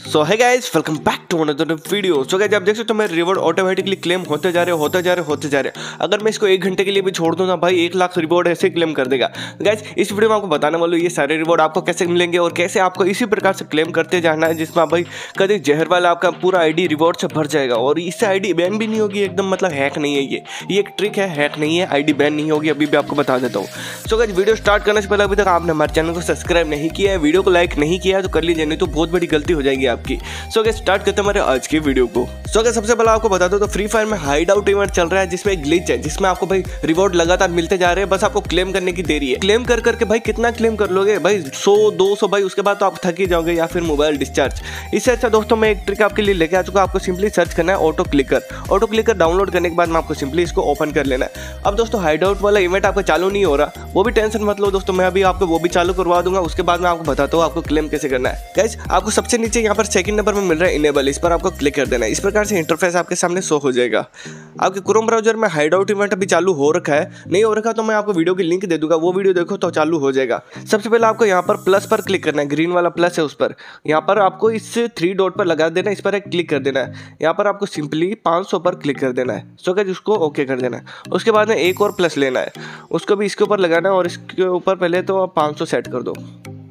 सो है guys, welcome back to another video. So guys, आप देख सकते हो मेरे रिवॉर्ड ऑटोमेटिकली क्लेम होते जा रहे। अगर मैं इसको 1 घंटे के लिए भी छोड़ दूं ना भाई, 1 लाख रिवॉर्ड ऐसे क्लेम कर देगा। गाइस, इस वीडियो में आपको बताने वाला हूं ये सारे रिवॉर्ड आपको कैसे मिलेंगे और कैसे आपको इसी प्रकार से क्लेम करते जाना है, जिसमें भाई कभी जहर वाला आपका पूरा आईडी रिवॉर्ड से भर जाएगा और इससे आईडी बैन भी नहीं होगी। एकदम मतलब हैक नहीं है ये एक ट्रिक है, हैक नहीं है, आईडी बैन नहीं होगी। अभी भी आपको बता देता हूँ। सो गाइस, वीडियो स्टार्ट करने से पहले अभी तक आपने हमारे चैनल को सब्सक्राइब नहीं किया है, वीडियो को लाइक नहीं किया है तो कर लीजिए, नहीं तो बहुत बड़ी गलती हो जाएगी आपकी। सो गाइस, स्टार्ट करते हैं हमारे आज की वीडियो को। सो गाइस, सबसे पहले आपको बता दो तो फ्री फायर में हाइड आउट इवेंट चल रहा है, जिसमें एक ग्लिच है जिसमें आपको भाई रिवॉर्ड लगातार मिलते जा रहे हैं। बस आपको क्लेम करने की देरी है। क्लेम कर करके भाई कितना क्लेम कर लोगे भाई, 100-200 भाई, उसके बाद तो आप थक ही जाओगे या फिर मोबाइल डिस्चार्ज। इससे अच्छा दोस्तों मैं एक ट्रिक आपके लिए लेके आ चुका हूं। आपको सिंपली सर्च करना है ऑटो क्लिकर डाउनलोड करने के बाद में आपको सिंपली इसको ओपन कर लेना है। अब दोस्तों हाइड आउट वाला इवेंट आपका चालू नहीं हो रहा, वो भी टेंशन मत लो दोस्तों, मैं अभी आपको वो भी चालू करवा दूंगा। उसके बाद मैं आपको बताता हूँ आपको क्लेम कैसे करना है। गाइस, आपको सबसे नीचे यहाँ पर सेकंड नंबर में मिल रहा है इनेबल, इस पर आपको क्लिक कर देना है। इस प्रकार से इंटरफेस आपके सामने शो हो जाएगा। आपके क्रोम ब्राउजर में हाइड आउट इवेंट अभी चालू हो रखा है, नहीं हो रखा तो मैं आपको वीडियो की लिंक दे दूंगा, वो वीडियो देखो तो चालू हो जाएगा। सबसे पहले आपको यहाँ पर प्लस पर क्लिक करना है, ग्रीन वाला प्लस है उस पर। यहाँ पर आपको इस 3 डॉट पर लगा देना है, इस पर एक क्लिक कर देना है। यहाँ पर आपको सिंपली 500 पर क्लिक कर देना है। सो गाइस, उसको ओके कर देना है। उसके बाद में एक और प्लस लेना है, उसको भी इसके ऊपर लगाना है और इसके ऊपर पहले तो आप 500 सेट कर दो।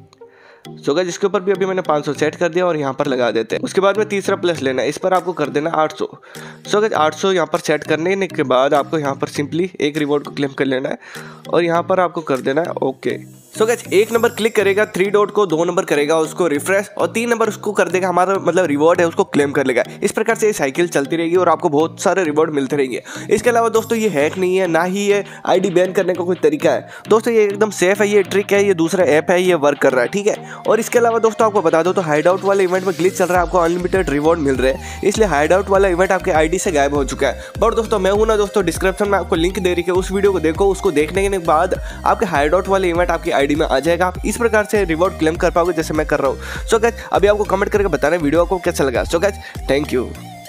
सो गाइस, इसके ऊपर भी अभी मैंने 500 सेट कर दिया और यहाँ पर लगा देते हैं। उसके बाद में तीसरा प्लस लेना है, इस पर आपको कर देना 800। सो गाइस, 800 यहाँ पर सेट करने के बाद आपको यहाँ पर सिंपली एक रिवॉर्ड को क्लेम कर लेना है और यहाँ पर आपको कर देना है okay. So guys, 1 number click करेगा 3 डॉट को, 2 नंबर करेगा उसको रिफ्रेश और 3 नंबर उसको कर देगा हमारा मतलब रिवॉर्ड है उसको क्लेम कर लेगा। इस प्रकार से ये साइकिल चलती रहेगी और आपको बहुत सारे रिवॉर्ड मिलते रहेंगे। इसके अलावा दोस्तों ये हैक नहीं है, ना ही ये आईडी बैन करने का कोई तरीका है दोस्तों, ये एकदम सेफ है, ये ट्रिक है, ये दूसरा ऐप है, ये वर्क कर रहा है, ठीक है। और इसके अलावा दोस्तों आपको बता दो तो हाइड आउट वाले इवेंट में ग्लिच चल रहा है, आपको अनलिमिटेड रिवॉर्ड मिल रहे हैं, इसलिए हाइड आउट वाला इवेंट आपके आईडी से गायब हो चुका है। बट दोस्तों मैं हूं ना दोस्तों, डिस्क्रिप्शन में आपको लिंक दे रही है, उस वीडियो को देखो, उसको देखने के बाद आपके हाइड आउट वाले इवेंट आपकी आईडी में आ जाएगा। इस प्रकार से रिवॉर्ड क्लेम कर पाओगे जैसे मैं कर रहा हूँ। सो गाइस, अभी आपको कमेंट करके बताना वीडियो आपको कैसा लगा। So guys, thank you.